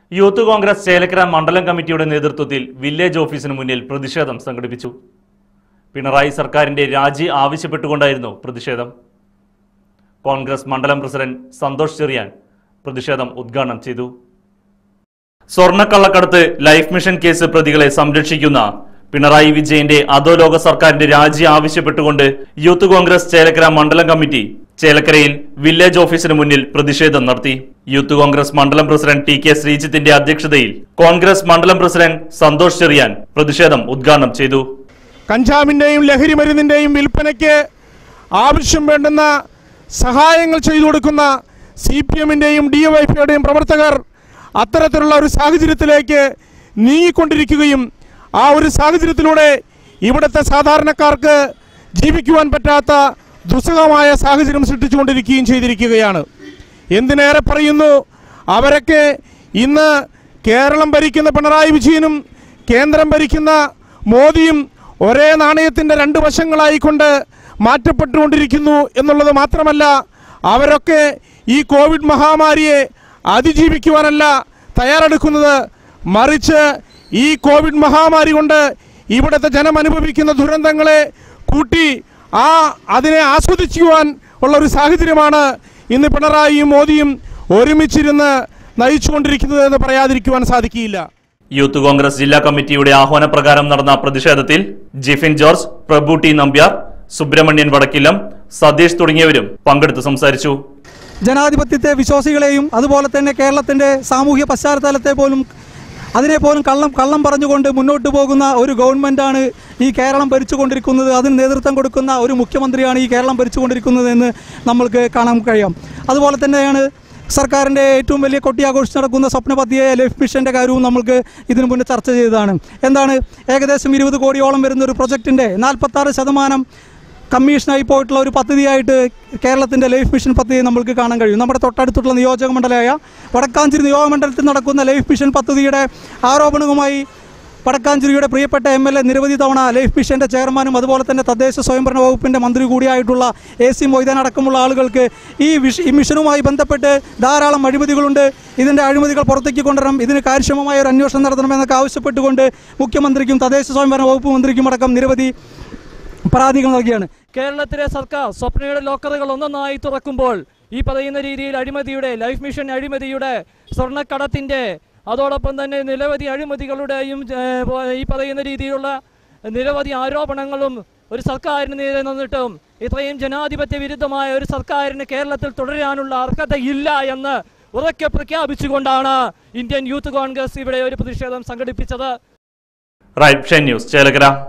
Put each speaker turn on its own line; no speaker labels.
Youth Congress Chelakkara മണ്ഡലം കമ്മിറ്റിയുടെ നേതൃത്വത്തിൽ വില്ലേജ് ഓഫീസിന് മുന്നിൽ പ്രതിഷേധം സംഘടിപ്പിച്ചു. പിണറായി സർക്കാരിന്റെ രാജി ആവശ്യപ്പെട്ടുകൊണ്ടായിരുന്നു പ്രതിഷേധം. കോൺഗ്രസ് മണ്ഡലം പ്രസിഡന്റ് സന്തോഷ് ചെറിയാൻ പ്രതിഷേധം ഉദ്ഘാടനം ചെയ്തു. സ്വർണ്ണക്കള്ളക്കടത്ത് ലൈഫ് മിഷൻ കേസ് പ്രതികളെ സംരക്ഷിക്കുന്ന പിണറായി വിജയന്റെ അധോലോക സർക്കാരിന്റെ രാജി ആവശ്യപ്പെട്ടുകൊണ്ട് യൂത്ത് കോൺഗ്രസ് ചേലക്കര മണ്ഡലം കമ്മിറ്റി ചേലക്കരയിൽ വില്ലേജ് ഓഫീസിന് മുന്നിൽ പ്രതിഷേധം നടത്തി. യൂത്ത് കോൺഗ്രസ് മണ്ഡലം പ്രസിഡന്റ് ടി കെ ശ്രീജിത്തിന്റെ അധ്യക്ഷതയിൽ കോൺഗ്രസ് മണ്ഡലം പ്രസിഡന്റ് സന്തോഷ് ചെറിയാൻ പ്രതിഷേധം ഉദ്ഘാടനം ചെയ്തു.
കഞ്ചാവിന്റെയും ലഹരി മരുന്നിന്റെയും വിൽപ്പനയ്ക്ക് ആവശ്യം വേണ്ടുന്ന സഹായങ്ങൾ ചെയ്തു കൊടുക്കുന്ന CPMന്റെയും DYFIയുടെയും പ്രവർത്തകർ അത്തരത്തിലുള്ള ഒരു സാഹചര്യത്തിലേക്ക് നീങ്ങിക്കൊണ്ടിരിക്കുകയും ആ ഒരു സാഹചര്യത്തിലൂടെ ഇവിടുത്തെ സാധാരണക്കാർക്ക് ജീവിക്കുവാൻ പറ്റാത്ത ദുസ്സഹമായ സാഹചര്യം സൃഷ്ടിച്ചുകൊണ്ടിരിക്കുകയും ചെയ്തിരിക്കുകയാണ്. എന്തിനേറെ പറയുന്നു, അവരൊക്കെ ഇന്ന് കേരളം ഭരിക്കുന്ന പിണറായി വിജയനും കേന്ദ്രം ഭരിക്കുന്ന മോദിയും ഒരേ നാണയത്തിൻ്റെ രണ്ട് വശങ്ങളായിക്കൊണ്ട് മാറ്റപ്പെട്ടുകൊണ്ടിരിക്കുന്നു എന്നുള്ളത് മാത്രമല്ല, അവരൊക്കെ ഈ കോവിഡ് മഹാമാരിയെ അതിജീവിക്കുവാനല്ല തയ്യാറെടുക്കുന്നത്, മറിച്ച് ഈ കോവിഡ് മഹാമാരി കൊണ്ട് ഇവിടുത്തെ ജനം അനുഭവിക്കുന്ന ദുരന്തങ്ങളെ കൂട്ടി അതിനെ ആസ്വദിക്കുവാൻ ഉള്ള ഒരു സാഹചര്യമാണ് ഇന്ന് പിണറായിയും മോദിയും ഒരുമിച്ചിരുന്ന് നയിച്ചുകൊണ്ടിരിക്കുന്നത് എന്ന് പറയാതിരിക്കുവാൻ സാധിക്കില്ല.
യൂത്ത് കോൺഗ്രസ് ജില്ലാ കമ്മിറ്റിയുടെ ആഹ്വാനപ്രകാരം നടന്ന പ്രതിഷേധത്തിൽ ജിഫിൻ ജോർജ്, പ്രഭു ടി നമ്പ്യാർ, സുബ്രഹ്മണ്യൻ വടക്കില്ലം, സതീഷ് തുടങ്ങിയവരും പങ്കെടുത്ത് സംസാരിച്ചു.
ജനാധിപത്യത്തെ വിശ്വാസികളെയും അതുപോലെ തന്നെ കേരളത്തിൻ്റെ സാമൂഹ്യ പശ്ചാത്തലത്തെ പോലും അതിനെപ്പോലും കള്ളം പറഞ്ഞുകൊണ്ട് മുന്നോട്ട് പോകുന്ന ഒരു ഗവൺമെൻറ്റാണ് ഈ കേരളം ഭരിച്ചുകൊണ്ടിരിക്കുന്നത്. അതിന് നേതൃത്വം കൊടുക്കുന്ന ഒരു മുഖ്യമന്ത്രിയാണ് ഈ കേരളം ഭരിച്ചുകൊണ്ടിരിക്കുന്നത് എന്ന് നമ്മൾക്ക് കാണാൻ കഴിയാം. അതുപോലെ തന്നെയാണ് സർക്കാരിൻ്റെ ഏറ്റവും വലിയ കൊട്ടിയാഘോഷിച്ച് നടക്കുന്ന സ്വപ്ന പദ്ധതിയായ ലൈഫ് മിഷൻ്റെ കാര്യവും നമ്മൾക്ക് ഇതിനു മുന്നേ ചർച്ച ചെയ്തതാണ്. എന്താണ്, ഏകദേശം 20 കോടിയോളം വരുന്ന ഒരു പ്രൊജക്റ്റിൻ്റെ 46% കമ്മീഷനായി പോയിട്ടുള്ള ഒരു പദ്ധതിയായിട്ട് കേരളത്തിൻ്റെ ലൈഫ് മിഷൻ പദ്ധതി നമ്മൾക്ക് കാണാൻ കഴിയും. നമ്മുടെ തൊട്ടടുത്തുള്ള നിയോജക മണ്ഡലമായ വടക്കാഞ്ചേരി നിയോജകമണ്ഡലത്തിൽ നടക്കുന്ന ലൈഫ് മിഷൻ പദ്ധതിയുടെ ആരോപണവുമായി വടക്കാഞ്ചേരിയുടെ പ്രിയപ്പെട്ട MLA നിരവധി തവണ ലൈഫ് മിഷൻ്റെ ചെയർമാനും അതുപോലെ തന്നെ തദ്ദേശ സ്വയംഭരണ വകുപ്പിൻ്റെ മന്ത്രി കൂടിയായിട്ടുള്ള AC മൊയ്തീൻ അടക്കമുള്ള ആളുകൾക്ക് ഈ മിഷനുമായി ബന്ധപ്പെട്ട് ധാരാളം അഴിമതികളുണ്ട്. ഇതിൻ്റെ അഴിമതികൾ പുറത്തേക്ക് കൊണ്ടുവരണം, ഇതിന് കാര്യക്ഷമമായ ഒരു അന്വേഷണം നടത്തണമെന്നൊക്കെ ആവശ്യപ്പെട്ടുകൊണ്ട് മുഖ്യമന്ത്രിക്കും തദ്ദേശ സ്വയംഭരണ വകുപ്പ് മന്ത്രിക്കും അടക്കം നിരവധി പരാതികൾ നൽകിയാണ്.
കേരളത്തിലെ സർക്കാർ സ്വപ്നയുടെ ലോക്കറുകൾ ഒന്നൊന്നായി തുറക്കുമ്പോൾ ഈ പറയുന്ന രീതിയിൽ അഴിമതിയുടെ ലൈഫ് മിഷൻ അഴിമതിയുടെ സ്വർണ്ണക്കടത്തിൻ്റെ അതോടൊപ്പം തന്നെ നിരവധി അഴിമതികളുടെയും ഈ പറയുന്ന രീതിയിലുള്ള നിരവധി ആരോപണങ്ങളും ഒരു സർക്കാരിന് നേരെ നിന്നിട്ടും ഇത്രയും ജനാധിപത്യ വിരുദ്ധമായ ഒരു സർക്കാരിന് കേരളത്തിൽ തുടരാനുള്ള അർഹതയില്ല എന്ന് ഉറക്കെ പ്രഖ്യാപിച്ചുകൊണ്ടാണ് ഇന്ത്യൻ യൂത്ത് കോൺഗ്രസ് ഇവിടെ ഒരു പ്രതിഷേധം സംഘടിപ്പിച്ചത്.
Right News Chelakkara.